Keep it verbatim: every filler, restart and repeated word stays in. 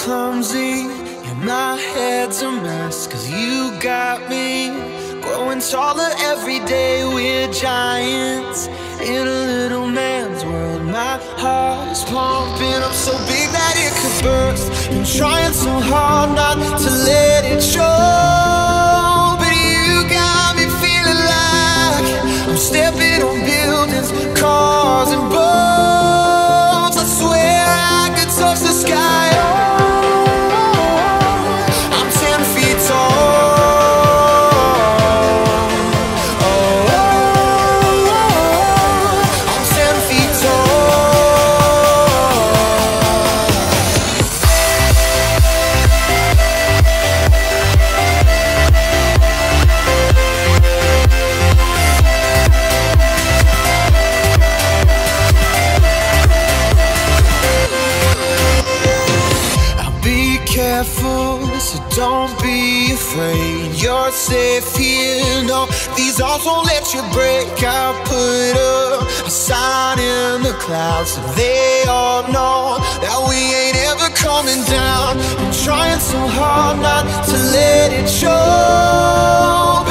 clumsy, yeah, my head's a mess. Cause you got me growing taller every day. We're giants in a little man's world. My heart is pumping up so big that it could burst. Been trying so hard not to let it show, but you got me feeling like I'm stepping on buildings, cars and boats. I swear I could touch the sky. Oh, I'm ten feet tall. Oh, I'm ten feet careful, so don't be afraid. You're safe here, no, these arms won't let you break. I'll put up a sign in the clouds so they all know that we ain't ever coming down. I'm trying so hard not to let it show,